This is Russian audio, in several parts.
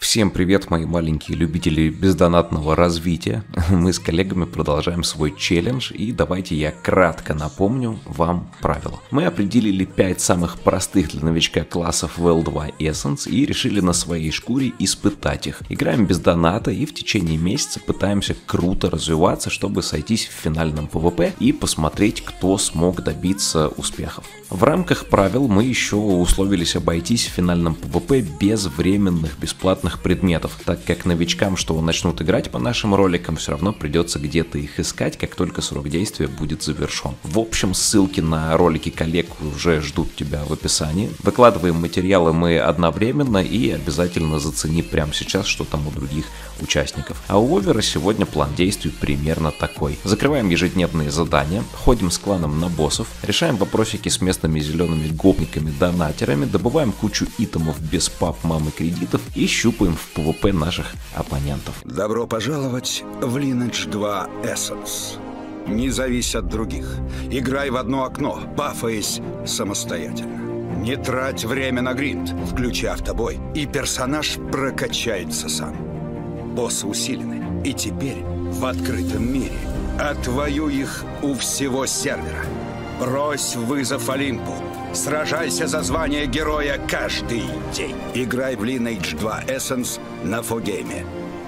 Всем привет, мои маленькие любители бездонатного развития. Мы с коллегами продолжаем свой челлендж, и давайте я кратко напомню вам правила. Мы определили 5 самых простых для новичка классов в L2 Essence и решили на своей шкуре испытать их. Играем без доната и в течение месяца пытаемся круто развиваться, чтобы сойтись в финальном PvP и посмотреть, кто смог добиться успехов. В рамках правил мы еще условились обойтись в финальном PvP без временных бесплатных предметов, так как новичкам, что начнут играть по нашим роликам, все равно придется где-то их искать, как только срок действия будет завершен. В общем, ссылки на ролики коллег уже ждут тебя в описании. Выкладываем материалы мы одновременно, и обязательно зацени прямо сейчас, что там у других участников. А у Овера сегодня план действий примерно такой. Закрываем ежедневные задания, ходим с кланом на боссов, решаем вопросики с местными зелеными гопниками-донатерами, добываем кучу итемов без пап, мамы, кредитов и щупаем в PvP наших оппонентов. Добро пожаловать в Lineage 2 Essence. Не завись от других. Играй в одно окно, бафаясь самостоятельно. Не трать время на гринд, включи автобой, и персонаж прокачается сам. Боссы усилены, и теперь в открытом мире. Отвоюй их у всего сервера. Брось вызов Олимпу. Сражайся за звание героя каждый день. Играй в Lineage 2 Essence на Фогейме.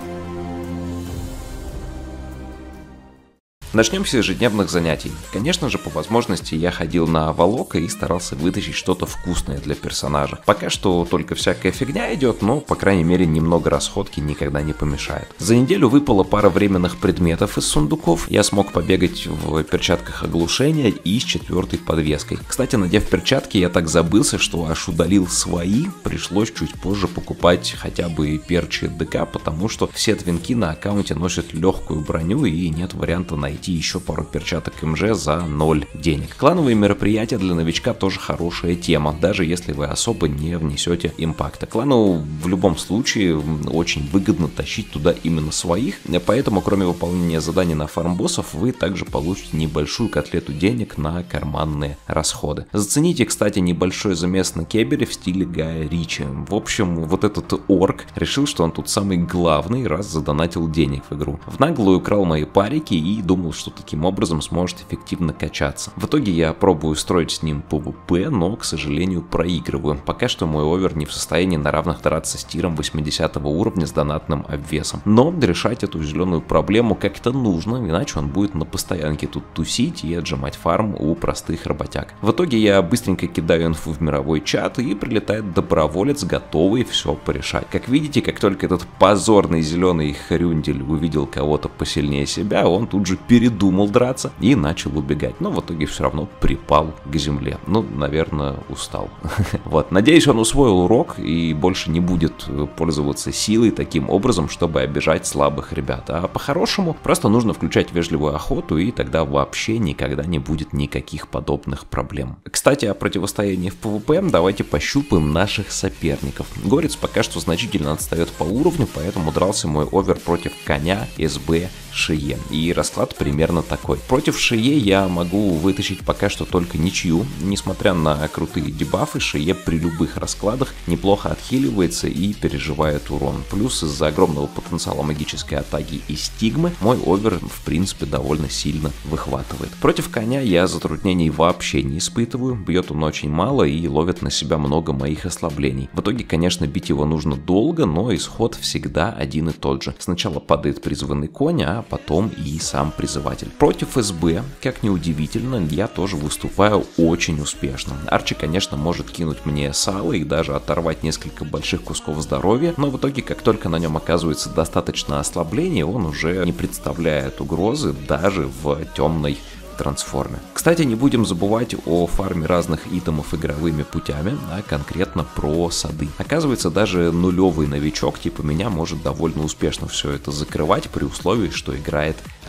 Начнем с ежедневных занятий. Конечно же, по возможности я ходил на Волока и старался вытащить что-то вкусное для персонажа. Пока что только всякая фигня идет, но, по крайней мере, немного расходки никогда не помешает. За неделю выпала пара временных предметов из сундуков. Я смог побегать в перчатках оглушения и с 4-й подвеской. Кстати, надев перчатки, я так забылся, что аж удалил свои. Пришлось чуть позже покупать хотя бы перчи ДК, потому что все твинки на аккаунте носят легкую броню и нет варианта найти еще пару перчаток МЖ за 0 денег. Клановые мероприятия для новичка тоже хорошая тема, даже если вы особо не внесете импакта. Клану в любом случае очень выгодно тащить туда именно своих, поэтому кроме выполнения заданий на фармбоссов вы также получите небольшую котлету денег на карманные расходы. Зацените, кстати, небольшой замес на кебере в стиле Гая Ричи. В общем, вот этот орк решил, что он тут самый главный, раз задонатил денег в игру. В наглую украл мои парики и думал, что таким образом сможет эффективно качаться. В итоге я пробую строить с ним PvP, но, к сожалению, проигрываю. Пока что мой овер не в состоянии на равных драться с тиром 80 уровня с донатным обвесом. Но решать эту зеленую проблему как-то нужно, иначе он будет на постоянке тут тусить и отжимать фарм у простых работяг. В итоге я быстренько кидаю инфу в мировой чат, и прилетает доброволец, готовый все порешать. Как видите, как только этот позорный зеленый хрюндель увидел кого-то посильнее себя, он тут же передумал драться и начал убегать, но в итоге все равно припал к земле. Ну, наверное, устал. Вот, надеюсь, он усвоил урок и больше не будет пользоваться силой таким образом, чтобы обижать слабых ребят. А по-хорошему, просто нужно включать вежливую охоту, и тогда вообще никогда не будет никаких подобных проблем. Кстати, о противостоянии в PvP давайте пощупаем наших соперников. Горец пока что значительно отстает по уровню, поэтому дрался мой овер против коня СБ Шие. И расклад примерно такой. Против Шие я могу вытащить пока что только ничью. Несмотря на крутые дебафы, Шие при любых раскладах неплохо отхиливается и переживает урон. Плюс из-за огромного потенциала магической атаки и стигмы мой овер в принципе довольно сильно выхватывает. Против коня я затруднений вообще не испытываю. Бьет он очень мало и ловит на себя много моих ослаблений. В итоге, конечно, бить его нужно долго, но исход всегда один и тот же. Сначала падает призванный конь, а потом и сам призыватель. Против СБ, как ни удивительно, я тоже выступаю очень успешно. Арчи, конечно, может кинуть мне сало и даже оторвать несколько больших кусков здоровья, но в итоге, как только на нем оказывается достаточно ослабления, он уже не представляет угрозы даже в темной трансформе. Кстати, не будем забывать о фарме разных итемов игровыми путями, а конкретно про сады. Оказывается, даже нулевый новичок типа меня может довольно успешно все это закрывать при условии, что играет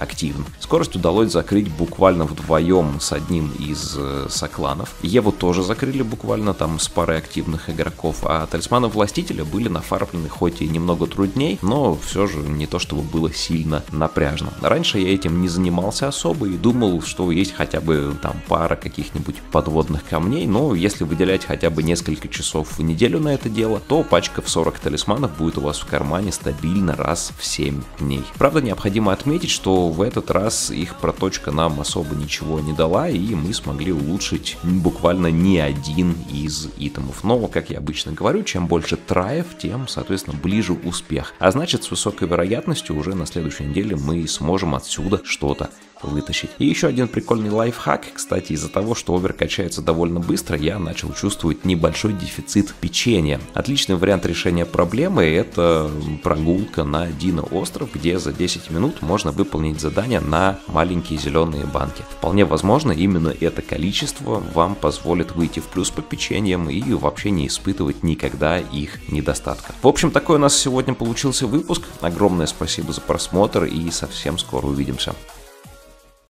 активен. Скорость удалось закрыть буквально вдвоем с одним из сокланов. Еву тоже закрыли буквально там с парой активных игроков, а талисманы Властителя были нафармлены хоть и немного трудней, но все же не то чтобы было сильно напряжно. Раньше я этим не занимался особо и думал, что есть хотя бы там пара каких-нибудь подводных камней, но если выделять хотя бы несколько часов в неделю на это дело, то пачка в 40 талисманов будет у вас в кармане стабильно раз в 7 дней. Правда, необходимо отметить, что в этот раз их проточка нам особо ничего не дала, и мы смогли улучшить буквально ни один из итемов. Но, как я обычно говорю, чем больше траев, тем, соответственно, ближе успех. А значит, с высокой вероятностью уже на следующей неделе мы сможем отсюда что-то вытащить. И еще один прикольный лайфхак. Кстати, из-за того, что овер качается довольно быстро, я начал чувствовать небольшой дефицит печенья. Отличный вариант решения проблемы — это прогулка на Дина остров, где за 10 минут можно выполнить задание на маленькие зеленые банки. Вполне возможно, именно это количество вам позволит выйти в плюс по печеньям и вообще не испытывать никогда их недостатка. В общем, такой у нас сегодня получился выпуск. Огромное спасибо за просмотр и совсем скоро увидимся.